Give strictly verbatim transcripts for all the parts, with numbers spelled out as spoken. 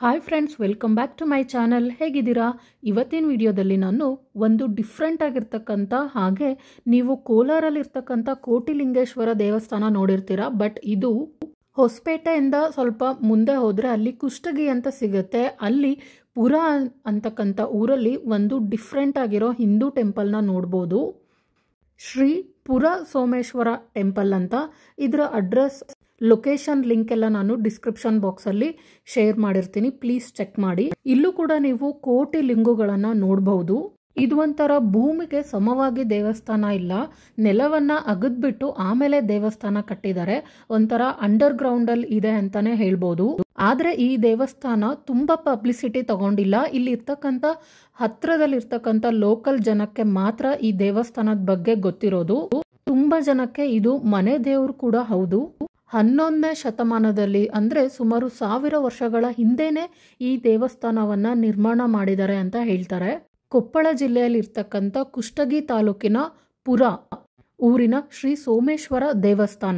Hi friends, welcome back to my channel. ಹೇಗಿದ್ದೀರಾ? ಇವತ್ತಿನ ವಿಡಿಯೋದಲ್ಲಿ ನಾನು ಒಂದು ಡಿಫ್ರೆಂಟ್ ಆಗಿರ್ತಕ್ಕಂಥ ಹಾಗೆ ನೀವು ಕೋಲಾರಲ್ಲಿರ್ತಕ್ಕಂಥ ಕೋಟಿಲಿಂಗೇಶ್ವರ ದೇವಸ್ಥಾನ ನೋಡಿರ್ತೀರಾ. ಬಟ್ ಇದು ಹೊಸಪೇಟೆಯಿಂದ ಸ್ವಲ್ಪ ಮುಂದೆ ಹೋದರೆ ಅಲ್ಲಿ ಕುಷ್ಟಗಿ ಅಂತ ಸಿಗುತ್ತೆ. ಅಲ್ಲಿ ಪುರ ಅಂತಕ್ಕಂಥ ಊರಲ್ಲಿ ಒಂದು ಡಿಫ್ರೆಂಟ್ ಆಗಿರೋ ಹಿಂದೂ ಟೆಂಪಲ್ನ ನೋಡ್ಬೋದು. ಶ್ರೀ ಪುರ ಸೋಮೇಶ್ವರ ಟೆಂಪಲ್ ಅಂತ. ಇದರ ಅಡ್ರೆಸ್, ಲೊಕೇಶನ್ ಲಿಂಕ್ ಎಲ್ಲ ನಾನು ಡಿಸ್ಕ್ರಿಪ್ಷನ್ ಬಾಕ್ಸಲ್ಲಿ ಶೇರ್ ಮಾಡಿರ್ತೀನಿ, ಪ್ಲೀಸ್ ಚೆಕ್ ಮಾಡಿ. ಇಲ್ಲೂ ಕೂಡ ನೀವು ಕೋಟಿ ಲಿಂಗಗಳನ್ನು ನೋಡಬಹುದು. ಇದು ಒಂಥರ ಭೂಮಿಗೆ ಸಮವಾಗಿ ದೇವಸ್ಥಾನ ಇಲ್ಲ, ನೆಲವನ್ನ ಅಗದ್ಬಿಟ್ಟು ಆಮೇಲೆ ದೇವಸ್ಥಾನ ಕಟ್ಟಿದ್ದಾರೆ. ಒಂಥರ ಅಂಡರ್ ಗ್ರೌಂಡ್ ಅಲ್ಲಿ ಇದೆ ಅಂತಾನೆ ಹೇಳ್ಬೋದು. ಆದ್ರೆ ಈ ದೇವಸ್ಥಾನ ತುಂಬಾ ಪಬ್ಲಿಸಿಟಿ ತಗೊಂಡಿಲ್ಲ. ಇಲ್ಲಿ ಇರ್ತಕ್ಕಂಥ ಹತ್ರದಲ್ಲಿ ಇರ್ತಕ್ಕಂಥ ಲೋಕಲ್ ಜನಕ್ಕೆ ಮಾತ್ರ ಈ ದೇವಸ್ಥಾನದ ಬಗ್ಗೆ ಗೊತ್ತಿರೋದು. ತುಂಬಾ ಜನಕ್ಕೆ ಇದು ಮನೆ ದೇವರು ಕೂಡ ಹೌದು. ಹನ್ನೊಂದನೇ ಶತಮಾನದಲ್ಲಿ ಅಂದ್ರೆ ಸುಮಾರು ಸಾವಿರ ವರ್ಷಗಳ ಹಿಂದೆನೆ ಈ ದೇವಸ್ಥಾನವನ್ನ ನಿರ್ಮಾಣ ಮಾಡಿದ್ದಾರೆ ಅಂತ ಹೇಳ್ತಾರೆ. ಕೊಪ್ಪಳ ಜಿಲ್ಲೆಯಲ್ಲಿ ಇರ್ತಕ್ಕಂಥ ಕುಷ್ಟಗಿ ತಾಲೂಕಿನ ಪುರ ಊರಿನ ಶ್ರೀ ಸೋಮೇಶ್ವರ ದೇವಸ್ಥಾನ.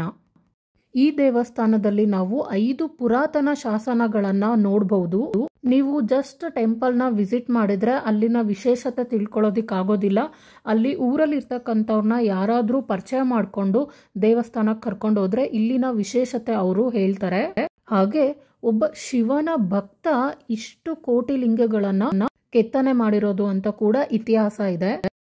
ಈ ದೇವಸ್ಥಾನದಲ್ಲಿ ನಾವು ಐದು ಪುರಾತನ ಶಾಸನಗಳನ್ನ ನೋಡಬಹುದು. ನೀವು ಜಸ್ಟ್ ಟೆಂಪಲ್ ನ ವಿಸಿಟ್ ಮಾಡಿದ್ರೆ ಅಲ್ಲಿನ ವಿಶೇಷತೆ ತಿಳ್ಕೊಳ್ಳೋದಿಕ್ಕಾಗೋದಿಲ್ಲ. ಅಲ್ಲಿ ಊರಲ್ಲಿ ಇರ್ತಕ್ಕಂಥವ್ರನ್ನ ಯಾರಾದ್ರೂ ಪರಿಚಯ ಮಾಡಿಕೊಂಡು ದೇವಸ್ಥಾನಕ್ಕೆ ಕರ್ಕೊಂಡು ಹೋದ್ರೆ ಇಲ್ಲಿನ ವಿಶೇಷತೆ ಅವರು ಹೇಳ್ತಾರೆ. ಹಾಗೆ ಒಬ್ಬ ಶಿವನ ಭಕ್ತ ಇಷ್ಟು ಕೋಟಿ ಲಿಂಗಗಳನ್ನ ಕೆತ್ತನೆ ಮಾಡಿರೋದು ಅಂತ ಕೂಡ ಇತಿಹಾಸ ಇದೆ.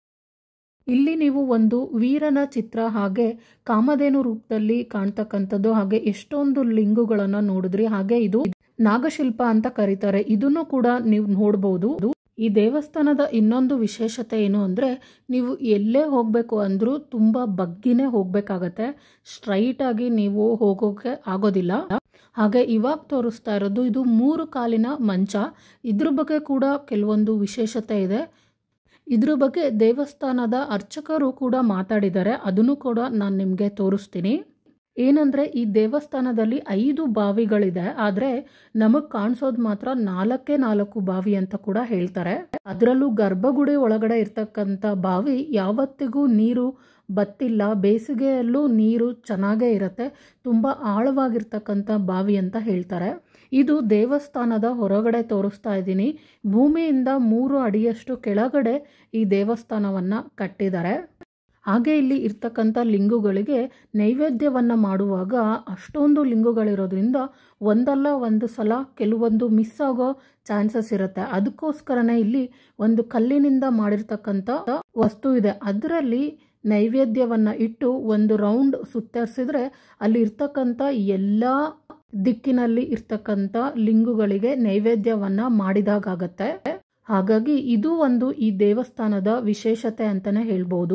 ಇಲ್ಲಿ ನೀವು ಒಂದು ವೀರನ ಚಿತ್ರ ಹಾಗೆ ಕಾಮಧೇನು ರೂಪದಲ್ಲಿ ಕಾಣ್ತಕ್ಕಂಥದ್ದು, ಹಾಗೆ ಎಷ್ಟೊಂದು ಲಿಂಗಗಳನ್ನ ನೋಡಿದ್ರಿ. ಹಾಗೆ ಇದು ನಾಗಶಿಲ್ಪ ಅಂತ ಕರೀತಾರೆ, ಇದನ್ನು ಕೂಡ ನೀವು ನೋಡಬಹುದು. ಈ ದೇವಸ್ಥಾನದ ಇನ್ನೊಂದು ವಿಶೇಷತೆ ಏನು ಅಂದ್ರೆ, ನೀವು ಎಲ್ಲೇ ಹೋಗ್ಬೇಕು ಅಂದ್ರೂ ತುಂಬಾ ಬಗ್ಗಿನೇ ಹೋಗ್ಬೇಕಾಗತ್ತೆ. ಸ್ಟ್ರೈಟ್ ಆಗಿ ನೀವು ಹೋಗೋಕೆ ಆಗೋದಿಲ್ಲ. ಹಾಗೆ ಇವಾಗ ತೋರಿಸ್ತಾ ಇರೋದು ಇದು ಮೂರು ಕಾಲಿನ ಮಂಚ. ಇದ್ರ ಬಗ್ಗೆ ಕೂಡ ಕೆಲವೊಂದು ವಿಶೇಷತೆ ಇದೆ. ಇದ್ರ ಬಗ್ಗೆ ದೇವಸ್ಥಾನದ ಅರ್ಚಕರು ಕೂಡ ಮಾತಾಡಿದ್ದಾರೆ, ಅದನ್ನು ಕೂಡ ನಾನು ನಿಮಗೆ ತೋರಿಸ್ತೀನಿ. ಏನಂದ್ರೆ ಈ ದೇವಸ್ಥಾನದಲ್ಲಿ ಐದು ಬಾವಿಗಳಿದೆ, ಆದ್ರೆ ನಮಗ್ ಕಾಣಿಸೋದು ಮಾತ್ರ ನಾಲ್ಕೇ ನಾಲ್ಕು ಬಾವಿ ಅಂತ ಕೂಡ ಹೇಳ್ತಾರೆ. ಅದರಲ್ಲೂ ಗರ್ಭಗುಡಿ ಒಳಗಡೆ ಇರ್ತಕ್ಕಂಥ ಬಾವಿ ಯಾವತ್ತಿಗೂ ನೀರು ಬತ್ತಿಲ್ಲ, ಬೇಸಿಗೆಯಲ್ಲೂ ನೀರು ಚೆನ್ನಾಗೇ ಇರುತ್ತೆ, ತುಂಬಾ ಆಳವಾಗಿರ್ತಕ್ಕಂಥ ಬಾವಿ ಅಂತ ಹೇಳ್ತಾರೆ. ಇದು ದೇವಸ್ಥಾನದ ಹೊರಗಡೆ ತೋರಿಸ್ತಾ ಇದ್ದೀನಿ. ಭೂಮಿಯಿಂದ ಮೂರು ಅಡಿಯಷ್ಟು ಕೆಳಗಡೆ ಈ ದೇವಸ್ಥಾನವನ್ನ ಕಟ್ಟಿದ್ದಾರೆ. ಹಾಗೆ ಇಲ್ಲಿ ಇರ್ತಕ್ಕಂಥ ಲಿಂಗುಗಳಿಗೆ ನೈವೇದ್ಯವನ್ನ ಮಾಡುವಾಗ ಅಷ್ಟೊಂದು ಲಿಂಗುಗಳಿರೋದ್ರಿಂದ ಒಂದಲ್ಲ ಒಂದು ಸಲ ಕೆಲವೊಂದು ಮಿಸ್ ಆಗೋ ಚಾನ್ಸಸ್ ಇರುತ್ತೆ. ಅದಕ್ಕೋಸ್ಕರನೇ ಇಲ್ಲಿ ಒಂದು ಕಲ್ಲಿನಿಂದ ಮಾಡಿರ್ತಕ್ಕಂಥ ವಸ್ತು ಇದೆ, ಅದರಲ್ಲಿ ನೈವೇದ್ಯವನ್ನ ಇಟ್ಟು ಒಂದು ರೌಂಡ್ ಸುತ್ತರಿಸಿದ್ರೆ ಅಲ್ಲಿ ಇರ್ತಕ್ಕಂಥ ಎಲ್ಲ ದಿಕ್ಕಿನಲ್ಲಿ ಇರ್ತಕ್ಕಂಥ ಲಿಂಗುಗಳಿಗೆ ನೈವೇದ್ಯವನ್ನ ಮಾಡಿದಾಗತ್ತೆ. ಹಾಗಾಗಿ ಇದು ಒಂದು ಈ ದೇವಸ್ಥಾನದ ವಿಶೇಷತೆ ಅಂತಾನೆ ಹೇಳ್ಬೋದು.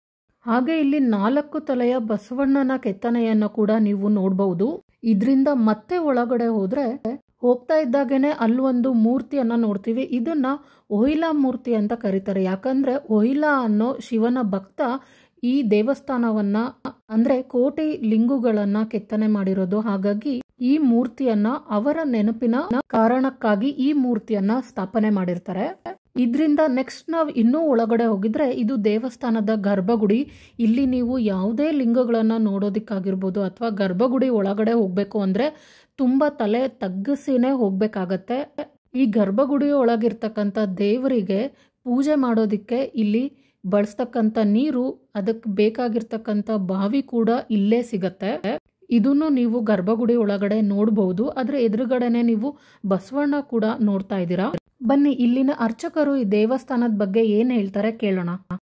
ಹಾಗೆ ಇಲ್ಲಿ ನಾಲ್ಕು ತಲೆಯ ಬಸವಣ್ಣನ ಕೆತ್ತನೆಯನ್ನು ಕೂಡ ನೀವು ನೋಡಬಹುದು. ಇದರಿಂದ ಮತ್ತೆ ಒಳಗಡೆ ಹೋದ್ರೆ ಹೋಗ್ತಾ ಇದ್ದಾಗೇನೆ ಅಲ್ಲೊಂದು ಮೂರ್ತಿಯನ್ನ ನೋಡ್ತೀವಿ. ಇದನ್ನ ಓಹಿಲಾ ಮೂರ್ತಿ ಅಂತ ಕರೀತಾರೆ. ಯಾಕಂದ್ರೆ ಓಹಿಲಾ ಅನ್ನೋ ಶಿವನ ಭಕ್ತ ಈ ದೇವಸ್ಥಾನವನ್ನ ಅಂದ್ರೆ ಕೋಟಿ ಲಿಂಗುಗಳನ್ನ ಕೆತ್ತನೆ ಮಾಡಿರೋದು. ಹಾಗಾಗಿ ಈ ಮೂರ್ತಿಯನ್ನ ಅವರ ನೆನಪಿನ ಕಾರಣಕ್ಕಾಗಿ ಈ ಮೂರ್ತಿಯನ್ನ ಸ್ಥಾಪನೆ ಮಾಡಿರ್ತಾರೆ. ಇದರಿಂದ ನೆಕ್ಸ್ಟ್ ನಾವು ಇನ್ನೂ ಒಳಗಡೆ ಹೋಗಿದ್ರೆ ಇದು ದೇವಸ್ಥಾನದ ಗರ್ಭಗುಡಿ. ಇಲ್ಲಿ ನೀವು ಯಾವುದೇ ಲಿಂಗಗಳನ್ನ ನೋಡೋದಿಕ್ಕಾಗಿರ್ಬೋದು ಅಥವಾ ಗರ್ಭಗುಡಿ ಒಳಗಡೆ ಹೋಗ್ಬೇಕು ಅಂದ್ರೆ ತುಂಬಾ ತಲೆ ತಗ್ಗಿಸಿನೇ ಹೋಗ್ಬೇಕಾಗತ್ತೆ. ಈ ಗರ್ಭಗುಡಿ ಒಳಗಿರ್ತಕ್ಕಂಥ ದೇವರಿಗೆ ಪೂಜೆ ಮಾಡೋದಿಕ್ಕೆ ಇಲ್ಲಿ ಬಳಸ್ತಕ್ಕಂಥ ನೀರು, ಅದಕ್ಕೆ ಬೇಕಾಗಿರ್ತಕ್ಕಂಥ ಬಾವಿ ಕೂಡ ಇಲ್ಲೇ ಸಿಗತ್ತೆ. ಇದನ್ನು ನೀವು ಗರ್ಭಗುಡಿ ಒಳಗಡೆ ನೋಡಬಹುದು. ಆದ್ರೆ ಎದುರುಗಡೆನೆ ನೀವು ಬಸವಣ್ಣ ಕೂಡ ನೋಡ್ತಾ ಇದ್ದೀರಾ. ಬನ್ನಿ ಇಲ್ಲಿನ ಅರ್ಚಕರು ಈ ದೇವಸ್ಥಾನದ ಬಗ್ಗೆ ಏನ್ ಹೇಳ್ತಾರೆ ಕೇಳೋಣ.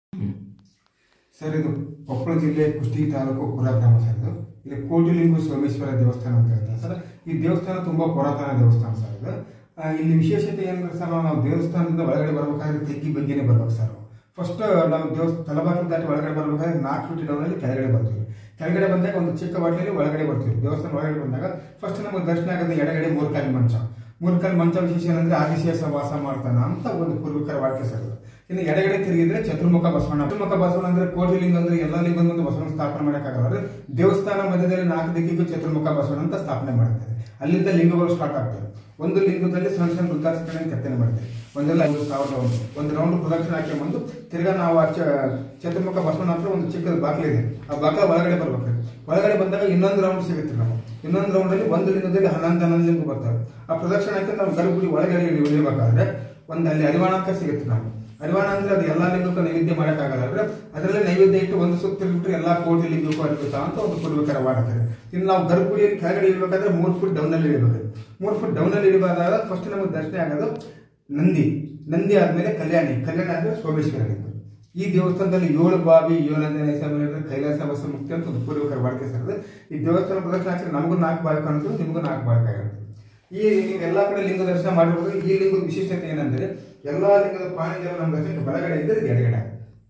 ಸರ್, ಇದು ಕೊಪ್ಪಳ ಜಿಲ್ಲೆ ಕುಷ್ಟಗಿ ತಾಲೂಕು ಪುರ ಗ್ರಾಮ ಸರ್. ಇದು ಇಲ್ಲಿ ಕೋಟಿಲಿಂಗ ಸೋಮೇಶ್ವರ ದೇವಸ್ಥಾನ ಅಂತ ಹೇಳ್ತಾರೆ ಸರ್. ಈ ದೇವಸ್ಥಾನ ತುಂಬಾ ಪುರಾತನ ದೇವಸ್ಥಾನ ಸರ್. ಇದು ಇಲ್ಲಿ ವಿಶೇಷತೆ ಏನಂದ್ರೆ ಸರ್, ನಾವು ದೇವಸ್ಥಾನದಿಂದ ಒಳಗಡೆ ಬರ್ಬೇಕಾದ್ರೆ ತೆಗ್ಗಿ ಬಗ್ಗೆನೇ ಬರ್ಬೇಕು ಸರ್. ಫಸ್ಟ್ ನಾವು ದೇವಸ್ಥಾನ ತಲಬಾಗಿಲು ದಾಟಿ ಒಳಗಡೆ ಬರ್ಬೇಕಾದ್ರೆ ನಾಲ್ಕು ಫೀಟ್ ಡೌನ್ ಅಲ್ಲಿ ಕೆಳಗಡೆ ಬರ್ತೀವಿ. ಕೆಳಗಡೆ ಬಂದಾಗ ಒಂದು ಚಿಕ್ಕ ಬಾಟ್ಲಲ್ಲಿ ಒಳಗಡೆ ಬರ್ತೀವಿ. ದೇವಸ್ಥಾನ ಒಳಗಡೆ ಬಂದಾಗ ಫಸ್ಟ್ ನಮಗೆ ದರ್ಶನ ಆಗೋದು ಎಡಗಡೆ ಮೂರು ಕಾಲಿ ಮಂಚ. ಮೂರು ಕಾಲಿ ಮಂಚ ವಿಶೇಷ ಏನಂದ್ರೆ ಆದಿಶೇಷ ವಾಸ ಮಾಡ್ತಾನ ಅಂತ ಒಂದು ಪೂರ್ವಿಕರ ವಾಕ್ಯ ಸರ್. ಇನ್ನು ಎಡಗಡೆ ತಿರುಗಿದ್ರೆ ಚತುರ್ಮುಖ ಬಸವಣ್ಣ. ಚತುರ್ಮುಖ ಬಸವಣ್ಣ ಅಂದ್ರೆ ಕೋಟಿಲಿಂಗ ಅಂದ್ರೆ ಎಲ್ಲ ಲಿಂಗ ಒಂದು ಬಸವಣ್ಣ ಸ್ಥಾಪನೆ ಮಾಡಕ್ಕಾಗಲ್ಲ. ದೇವಸ್ಥಾನ ಮಧ್ಯದಲ್ಲಿ ನಾಲ್ಕು ದಿಕ್ಕಿಗೂ ಚತುರ್ಮುಖ ಬಸವಣ್ಣ ಅಂತ ಸ್ಥಾಪನೆ ಮಾಡ್ತಾರೆ. ಅಲ್ಲಿಂದ ಲಿಂಗಗಳು ಸ್ಟಾರ್ಟ್ ಆಗ್ತವೆ. ಒಂದು ಲಿಂಗದಲ್ಲಿ ಸಣ್ಣ ಸಣ್ಣ ವೃತ್ತಾಸನ ಕೆತ್ತನೆ ಮಾಡ್ತಾರೆ. ಒಂದೆಲ್ಲ ಐದು ಸಾವಿರ ರೌಂಡ್ ಒಂದು ರೌಂಡ್ ಪ್ರದಕ್ಷಿಣೆ ಹಾಕಿ ಬಂದು ತಿರ್ಗಾ ನಾವು ಆ ಚತುರ್ಮುಖ ಬಸವಣ್ಣ ಹತ್ರ ಒಂದು ಚಿಕ್ಕದ ಬಾಗಿಲಿದೆ, ಆ ಬಾಗಿಲ ಒಳಗಡೆ ಬರ್ಬೇಕು. ಒಳಗಡೆ ಬಂದಾಗ ಇನ್ನೊಂದು ರೌಂಡ್ ಸಿಗುತ್ತೆ. ನಾವು ಇನ್ನೊಂದು ರೌಂಡಲ್ಲಿ ಒಂದು ಲಿಂಗದಲ್ಲಿ ಹನ್ನೊಂದು ಹನ್ನೊಂದು ಲಿಂಗ ಬರ್ತವೆ. ಆ ಪ್ರದಕ್ಷಿಣಕ್ಕೆ ನಾವು ಗರ್ಭಗುಡಿ ಒಳಗಡೆ ಇಳಿಬೇಕಾದ್ರೆ ಒಂದು ಅಲ್ಲಿ ಅರಿವಾಣ ಅಂತ ಸಿಗುತ್ತೆ. ನಮಗೆ ಅರಿವಾಣ ಅಂದ್ರೆ ಅದು ಎಲ್ಲಾ ಲಿಂಗಕ್ಕೂ ನೈವೇದ್ಯ ಮಾಡೋಕ್ಕಾಗಲ್ಲ. ಅಂದ್ರೆ ಅದರಲ್ಲಿ ನೈವೇದ್ಯ ಇಟ್ಟು ಒಂದು ಸುತ್ತ ಬಿಟ್ಟರೆ ಎಲ್ಲಾ ಕೋಟಿ ಲಿಂಗಕ್ಕೂ ಅರ್ಪಿತಾ ಅಂತ ಒಂದು ಪೂರ್ವಿಕರ ಮಾಡ್ತಾರೆ. ಇನ್ನು ನಾವು ಗರ್ಭಗುಡಿಯಲ್ಲಿ ಕೆಳಗಡೆ ಇಳಿಬೇಕಾದ್ರೆ ಮೂರು ಫುಟ್ ಡೌನ್ ಅಲ್ಲಿ ಇಳಿಬೇಕು. ಮೂರು ಫುಟ್ ಡೌನ್ ಅಲ್ಲಿ ಇಳಿಬೇಕಾದಾಗ ಫಸ್ಟ್ ನಮಗೆ ದರ್ಶನ ಆಗೋದು ನಂದಿ. ನಂದಿ ಆದ್ಮೇಲೆ ಕಲ್ಯಾಣಿ. ಕಲ್ಯಾಣಿ ಆದ್ಮೇಲೆ ಸೋಮೇಶ್ವರ ಲಿಂಗ. ಈ ದೇವಸ್ಥಾನದಲ್ಲಿ ಏಳು ಬಾವಿ ಏಳನೇ ಸಮಯ ಕೈಲಾಸ ವಸ ಮುಕ್ತಿ ಅಂತ ಒಂದು ಪೂರ್ವಿಕರ ಬಾಳಿಕೆ ಸರ್. ಈ ದೇವಸ್ಥಾನ ಪ್ರದಕ್ಷಿಣೆ ಹಾಕಿ ನಮಗೂ ನಾಲ್ಕು ಬಾಳಿ ಕಾಣುತ್ತೆ, ನಿಮಗೂ ನಾಲ್ಕು ಬಾಳಿ ಕಾಣುತ್ತೆ. ಈ ನೀವು ಎಲ್ಲಾ ಕಡೆ ಲಿಂಗ ದರ್ಶನ ಮಾಡಿರ್ಬೋದು. ಈ ಲಿಂಗದ ವಿಶೇಷತೆ ಏನಂದ್ರೆ ಎಲ್ಲಾ ಲಿಂಗದ ಪಾಣಿಗಳು ನಮ್ಮ ದರ್ಶನಕ್ಕೆ ಬಲಗಡೆ ಇದ್ದರೆ ಎಡಗಡೆ.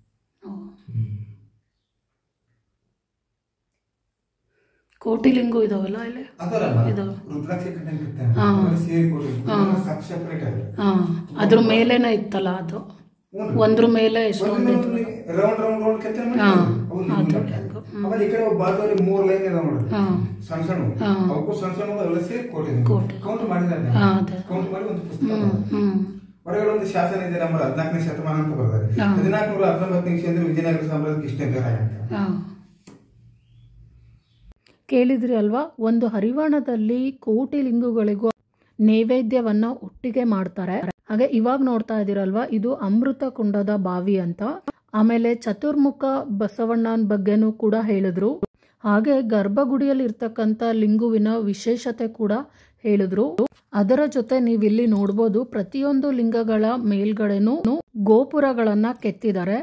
ಕೋಟಿ ಲಿಂಗು ಇದಾವಲ್ಲ ಇಲ್ಲಿ, ರುದ್ರಾಕ್ಷಿ ಸೇರಿ ಕೋಟಿ ಸಬ್ ಸೆಪರೇಟ್ ಆಗಿದೆ. ಅದ್ರ ಮೇಲೆನೆ ಇತ್ತಲ್ಲ ಅದು, ಒಂದ್ರ ಮೇಲೆ ರೌಂಡ್ ರೌಂಡ್ ರೌಂಡ್ ಕೆತ್ತನೆ ಆಮೇಲೆ ಈ ಕಡೆ ಬಾಜು ಮೂರ್ ಲೈನ್ ಇದಾವ ನೋಡ್ರಿ, ಸಣ್ಣ ಸಣ್ಣ ಅವಕ್ಕೂ ಸಣ್ಣ ಸಣ್ಣ ಅವೆಲ್ಲ ಸೇರಿ ಕೋಟಿ ಕೌಂಟ್ ಮಾಡಿದ್ದಾರೆ. ಕೌಂಟ್ ಮಾಡಿ ಒಂದು ಪುಸ್ತಕ ಹೊರಗಡೆ ಒಂದು ಶಾಸನ ಇದೆ. ನಮ್ಮ ಹದಿನಾಲ್ಕನೇ ಶತಮಾನ ಅಂತ ಬರ್ತಾರೆ. ಹದಿನಾಲ್ಕು ನೂರ ಹತ್ತೊಂಬತ್ತನೇ ಇಸ್ವಿಯಲ್ಲಿ ವಿಜಯನಗರ ಸಾಮ್ರಾಜ್ಯ ಕೃಷ್ಣದೇವರಾಯ ಅಂತ. ಕೇಳಿದ್ರಿ ಅಲ್ವಾ, ಒಂದು ಹರಿವಾಣದಲ್ಲಿ ಕೋಟಿ ಲಿಂಗಗಳಿಗೂ ನೈವೇದ್ಯವನ್ನ ಒಟ್ಟಿಗೆ ಮಾಡ್ತಾರೆ. ಹಾಗೆ ಇವಾಗ ನೋಡ್ತಾ ಇದ್ದೀರಲ್ವಾ, ಇದು ಅಮೃತ ಕುಂಡದ ಬಾವಿ ಅಂತ. ಆಮೇಲೆ ಚತುರ್ಮುಖ ಬಸವಣ್ಣನ ಬಗ್ಗೆನೂ ಕೂಡ ಹೇಳಿದ್ರು. ಹಾಗೆ ಗರ್ಭಗುಡಿಯಲ್ಲಿ ಇರ್ತಕ್ಕಂಥ ಲಿಂಗುವಿನ ವಿಶೇಷತೆ ಕೂಡ ಹೇಳಿದ್ರು. ಅದರ ಜೊತೆ ನೀವಿಲ್ಲಿ ನೋಡ್ಬೋದು, ಪ್ರತಿಯೊಂದು ಲಿಂಗಗಳ ಮೇಲ್ಗಡೆನೂ ಗೋಪುರಗಳನ್ನ ಕೆತ್ತಿದ್ದಾರೆ.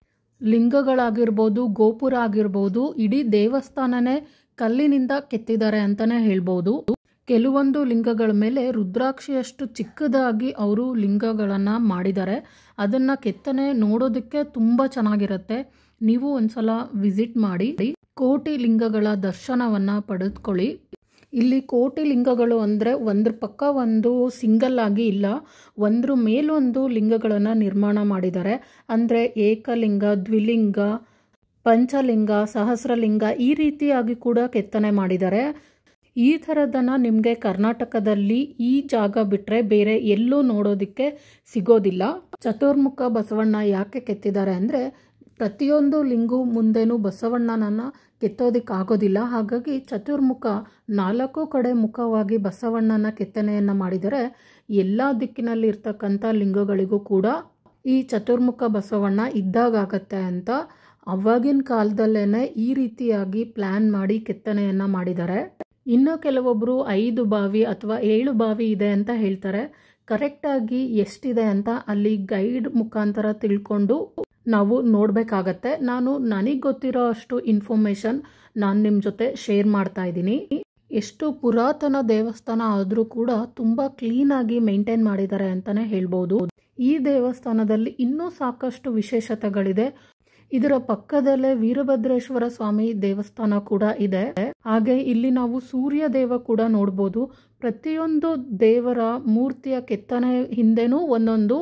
ಲಿಂಗಗಳಾಗಿರ್ಬೋದು, ಗೋಪುರ ಆಗಿರ್ಬೋದು, ಇಡೀ ದೇವಸ್ಥಾನನೇ ಕಲ್ಲಿನಿಂದ ಕೆತ್ತಿದ್ದಾರೆ ಅಂತಾನೆ ಹೇಳ್ಬೋದು. ಕೆಲವೊಂದು ಲಿಂಗಗಳ ಮೇಲೆ ರುದ್ರಾಕ್ಷಿಯಷ್ಟು ಚಿಕ್ಕದಾಗಿ ಅವರು ಲಿಂಗಗಳನ್ನ ಮಾಡಿದ್ದಾರೆ. ಅದನ್ನ ಕೆತ್ತನೆ ನೋಡೋದಕ್ಕೆ ತುಂಬಾ ಚೆನ್ನಾಗಿರುತ್ತೆ. ನೀವು ಒಂದ್ಸಲ ವಿಸಿಟ್ ಮಾಡಿ ಕೋಟಿ ಲಿಂಗಗಳ ದರ್ಶನವನ್ನ ಪಡೆದುಕೊಳ್ಳಿ. ಇಲ್ಲಿ ಕೋಟಿ ಲಿಂಗಗಳು ಅಂದ್ರೆ ಒಂದ್ರ ಪಕ್ಕ ಒಂದು ಸಿಂಗಲ್ ಆಗಿ ಇಲ್ಲ, ಒಂದ್ರ ಮೇಲೊಂದು ಲಿಂಗಗಳನ್ನ ನಿರ್ಮಾಣ ಮಾಡಿದ್ದಾರೆ. ಅಂದ್ರೆ ಏಕಲಿಂಗ, ದ್ವಿಲಿಂಗ, ಪಂಚಲಿಂಗ, ಸಹಸ್ರಲಿಂಗ ಈ ರೀತಿಯಾಗಿ ಕೂಡ ಕೆತ್ತನೆ ಮಾಡಿದ್ದಾರೆ. ಈ ಥರದನ್ನ ನಿಮಗೆ ಕರ್ನಾಟಕದಲ್ಲಿ ಈ ಜಾಗ ಬಿಟ್ಟರೆ ಬೇರೆ ಎಲ್ಲೂ ನೋಡೋದಕ್ಕೆ ಸಿಗೋದಿಲ್ಲ. ಚತುರ್ಮುಖ ಬಸವಣ್ಣ ಯಾಕೆ ಕೆತ್ತಿದ್ದಾರೆ ಅಂದರೆ, ಪ್ರತಿಯೊಂದು ಲಿಂಗು ಮುಂದೆನೂ ಬಸವಣ್ಣನನ್ನು ಕೆತ್ತೋದಕ್ಕಾಗೋದಿಲ್ಲ. ಹಾಗಾಗಿ ಚತುರ್ಮುಖ ನಾಲ್ಕು ಕಡೆ ಮುಖವಾಗಿ ಬಸವಣ್ಣನ ಕೆತ್ತನೆಯನ್ನು ಮಾಡಿದರೆ ಎಲ್ಲ ದಿಕ್ಕಿನಲ್ಲಿ ಇರ್ತಕ್ಕಂಥ ಲಿಂಗಗಳಿಗೂ ಕೂಡ ಈ ಚತುರ್ಮುಖ ಬಸವಣ್ಣ ಇದ್ದಾಗತ್ತೆ ಅಂತ ಅವಾಗಿನ ಕಾಲದಲ್ಲೇನೆ ಈ ರೀತಿಯಾಗಿ ಪ್ಲಾನ್ ಮಾಡಿ ಕೆತ್ತನೆಯನ್ನು ಮಾಡಿದ್ದಾರೆ. ಇನ್ನು ಕೆಲವೊಬ್ಬರು ಐದು ಬಾವಿ ಅಥವಾ ಏಳು ಬಾವಿ ಇದೆ ಅಂತ ಹೇಳ್ತಾರೆ. ಕರೆಕ್ಟಾಗಿ ಎಷ್ಟಿದೆ ಅಂತ ಅಲ್ಲಿ ಗೈಡ್ ಮುಖಾಂತರ ತಿಳ್ಕೊಂಡು ನಾವು ನೋಡಬೇಕಾಗತ್ತೆ. ನಾನು ನನಗೆ ಗೊತ್ತಿರೋ ಅಷ್ಟು ಇನ್ಫಾರ್ಮೇಷನ್ ನಾನು ನಿಮ್ಮ ಜೊತೆ ಶೇರ್ ಮಾಡ್ತಾ ಇದ್ದೀನಿ. ಎಷ್ಟು ಪುರಾತನ ದೇವಸ್ಥಾನ ಆದರೂ ಕೂಡ ತುಂಬ ಕ್ಲೀನಾಗಿ ಮೇಂಟೈನ್ ಮಾಡಿದ್ದಾರೆ ಅಂತಲೇ ಹೇಳ್ಬೋದು. ಈ ದೇವಸ್ಥಾನದಲ್ಲಿ ಇನ್ನೂ ಸಾಕಷ್ಟು ವಿಶೇಷತೆಗಳಿದೆ. ಇದರ ಪಕ್ಕದಲ್ಲೇ ವೀರಭದ್ರೇಶ್ವರ ಸ್ವಾಮಿ ದೇವಸ್ಥಾನ ಕೂಡ ಇದೆ. ಹಾಗೆ ಇಲ್ಲಿ ನಾವು ಸೂರ್ಯ ದೇವ ಕೂಡ ನೋಡ್ಬೋದು. ಪ್ರತಿಯೊಂದು ದೇವರ ಮೂರ್ತಿಯ ಕೆತ್ತನೆ ಹಿಂದೆನೂ ಒಂದೊಂದು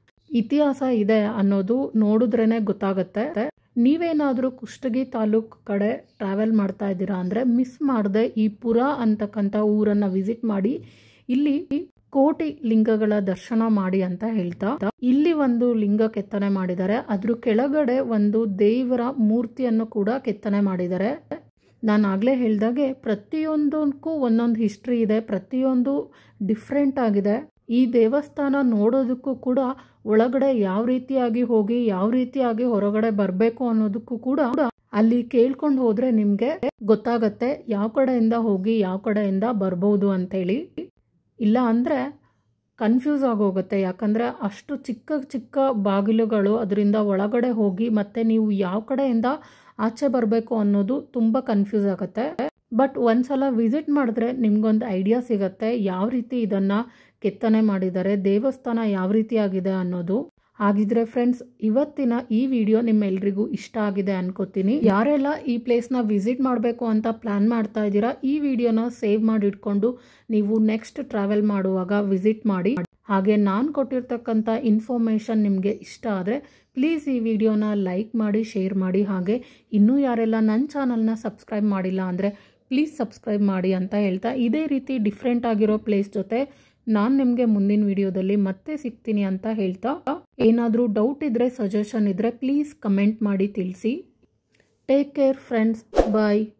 ಇತಿಹಾಸ ಇದೆ ಅನ್ನೋದು ನೋಡಿದ್ರೇನೆ ಗೊತ್ತಾಗುತ್ತೆ. ನೀವೇನಾದರೂ ಕುಷ್ಟಗಿ ತಾಲೂಕು ಕಡೆ ಟ್ರಾವೆಲ್ ಮಾಡ್ತಾ ಇದ್ದೀರಾ ಅಂದರೆ ಮಿಸ್ ಮಾಡದೆ ಈ ಪುರ ಅಂತಕ್ಕಂಥ ಊರನ್ನ ವಿಸಿಟ್ ಮಾಡಿ ಇಲ್ಲಿ ಕೋಟಿ ಲಿಂಗಗಳ ದರ್ಶನ ಮಾಡಿ ಅಂತ ಹೇಳ್ತಾ, ಇಲ್ಲಿ ಒಂದು ಲಿಂಗ ಕೆತ್ತನೆ ಮಾಡಿದ್ದಾರೆ. ಅದ್ರ ಕೆಳಗಡೆ ಒಂದು ದೇವರ ಮೂರ್ತಿಯನ್ನು ಕೂಡ ಕೆತ್ತನೆ ಮಾಡಿದ್ದಾರೆ. ನಾನು ಆಗ್ಲೇ ಹೇಳ್ದಾಗೆ ಪ್ರತಿಯೊಂದಕ್ಕೂ ಒಂದೊಂದು ಹಿಸ್ಟ್ರಿ ಇದೆ, ಪ್ರತಿಯೊಂದು ಡಿಫ್ರೆಂಟ್ ಆಗಿದೆ. ಈ ದೇವಸ್ಥಾನ ನೋಡೋದಕ್ಕೂ ಕೂಡ ಒಳಗಡೆ ಯಾವ ರೀತಿಯಾಗಿ ಹೋಗಿ ಯಾವ ರೀತಿಯಾಗಿ ಹೊರಗಡೆ ಬರಬೇಕು ಅನ್ನೋದಕ್ಕೂ ಕೂಡ ಅಲ್ಲಿ ಕೇಳ್ಕೊಂಡು ಹೋದ್ರೆ ನಿಮ್ಗೆ ಗೊತ್ತಾಗತ್ತೆ ಯಾವ ಕಡೆಯಿಂದ ಹೋಗಿ ಯಾವ ಕಡೆಯಿಂದ ಬರ್ಬೋದು ಅಂತೇಳಿ. ಇಲ್ಲ ಅಂದರೆ ಕನ್ಫ್ಯೂಸ್ ಆಗೋಗುತ್ತೆ. ಯಾಕಂದರೆ ಅಷ್ಟು ಚಿಕ್ಕ ಚಿಕ್ಕ ಬಾಗಿಲುಗಳು, ಅದರಿಂದ ಒಳಗಡೆ ಹೋಗಿ ಮತ್ತೆ ನೀವು ಯಾವ ಕಡೆಯಿಂದ ಆಚೆ ಬರಬೇಕು ಅನ್ನೋದು ತುಂಬ ಕನ್ಫ್ಯೂಸ್ ಆಗುತ್ತೆ. ಬಟ್ ಒಂದ್ಸಲ ವಿಸಿಟ್ ಮಾಡಿದ್ರೆ ನಿಮ್ಗೊಂದು ಐಡಿಯಾ ಸಿಗತ್ತೆ ಯಾವ ರೀತಿ ಇದನ್ನು ಕೆತ್ತನೆ ಮಾಡಿದ್ದಾರೆ, ದೇವಸ್ಥಾನ ಯಾವ ರೀತಿಯಾಗಿದೆ ಅನ್ನೋದು. ಹಾಗಿದ್ರೆ ಫ್ರೆಂಡ್ಸ್, ಇವತ್ತಿನ ಈ ವಿಡಿಯೋ ನಿಮ್ಮೆಲ್ರಿಗೂ ಇಷ್ಟ ಆಗಿದೆ ಅನ್ಕೋತೀನಿ. ಯಾರೆಲ್ಲ ಈ ಪ್ಲೇಸ್ನ ವಿಸಿಟ್ ಮಾಡಬೇಕು ಅಂತ ಪ್ಲಾನ್ ಮಾಡ್ತಾ ಇದ್ದೀರಾ, ಈ ವಿಡಿಯೋನ ಸೇವ್ ಮಾಡಿ ಇಟ್ಕೊಂಡು ನೀವು ನೆಕ್ಸ್ಟ್ ಟ್ರಾವೆಲ್ ಮಾಡುವಾಗ ವಿಸಿಟ್ ಮಾಡಿ. ಹಾಗೆ ನಾನು ಕೊಟ್ಟಿರ್ತಕ್ಕಂಥ ಇನ್ಫಾರ್ಮೇಷನ್ ನಿಮಗೆ ಇಷ್ಟ ಆದರೆ ಪ್ಲೀಸ್ ಈ ವಿಡಿಯೋನ ಲೈಕ್ ಮಾಡಿ, ಶೇರ್ ಮಾಡಿ. ಹಾಗೆ ಇನ್ನೂ ಯಾರೆಲ್ಲ ನನ್ನ ಚಾನಲ್ನ ಸಬ್ಸ್ಕ್ರೈಬ್ ಮಾಡಿಲ್ಲ ಅಂದರೆ ಪ್ಲೀಸ್ ಸಬ್ಸ್ಕ್ರೈಬ್ ಮಾಡಿ ಅಂತ ಹೇಳ್ತಾ, ಇದೇ ರೀತಿ ಡಿಫ್ರೆಂಟ್ ಆಗಿರೋ ಪ್ಲೇಸ್ ಜೊತೆ ನಾನು ನಿಮಗೆ ಮುಂದಿನ ವಿಡಿಯೋದಲ್ಲಿ ಮತ್ತೆ ಸಿಗ್ತೀನಿ ಅಂತ ಹೇಳ್ತಾ, ಏನಾದರೂ ಡೌಟ್ ಇದ್ದರೆ, ಸಜೆಷನ್ ಇದ್ದರೆ ಪ್ಲೀಸ್ ಕಮೆಂಟ್ ಮಾಡಿ ತಿಳಿಸಿ. ಟೇಕ್ ಕೇರ್ ಫ್ರೆಂಡ್ಸ್, ಬಾಯ್.